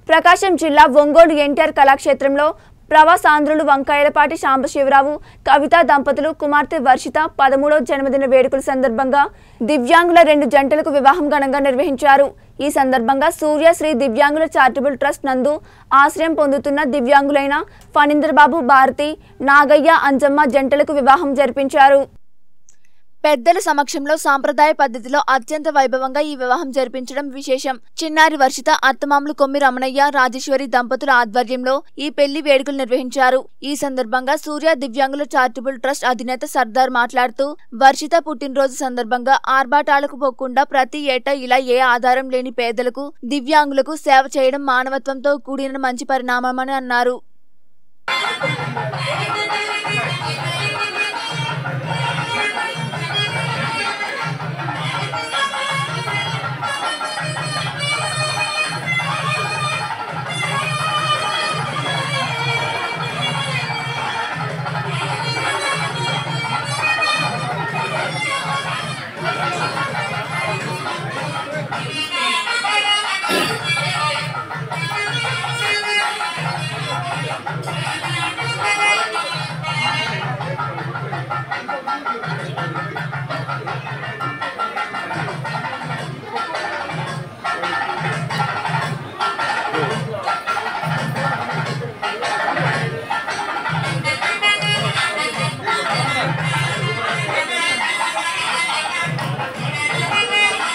ప్రకాశం జిల్లా ఒంగోలు ఎన్టీఆర్ కళాక్షేత్రంలో ప్రవాసాంధ్రులు వంకాయలపాటి సాంబశివరావు కవిత దంపతులు కుమార్తె వర్షిత 13వ జన్మదిన వేడుకల సందర్భంగా దివ్యాంగుల 2 జంటలకు వివాహం ఘనంగా నిర్వహించారు। ఈ సందర్భంగా సూర్య శ్రీ దివ్యాంగుల చారిటబుల్ ట్రస్ట్ నందు ఆశ్రయం పొందుతున్న దివ్యాంగులైన ఫణీంద్రబాబు భారతి నాగయ్య అంజమ్మ జంటలకు వివాహం జరిపించారు। పెద్దల సమక్షంలో సాంప్రదాయ పద్ధతిలో అత్యంత వైభవంగా ఈ వివాహం జరిపించడం విశేషం। చిన్నారి వర్షిత అత్తమామలు కొమ్మి రమణయ్య రాజేశ్వరి దంపతుల ఆధ్వర్యంలో ఈ పెళ్లి వేడుకలు నిర్వహించారు। ఈ సందర్భంగా సూర్య దివ్యాంగుల చారిటబుల్ ట్రస్ట్ అధినేత సర్దార్ మాట్లాడుతూ వర్షిత పుట్టినరోజు సందర్భంగా ఆర్భాటాలకు పోకుండా ప్రతి ఏటా ఇలా ఏ ఆధారం లేని పేదలకు దివ్యాంగులకు సేవ చేయడం మానవత్వంతో కూడిన మంచి పరిణామమని అన్నారు।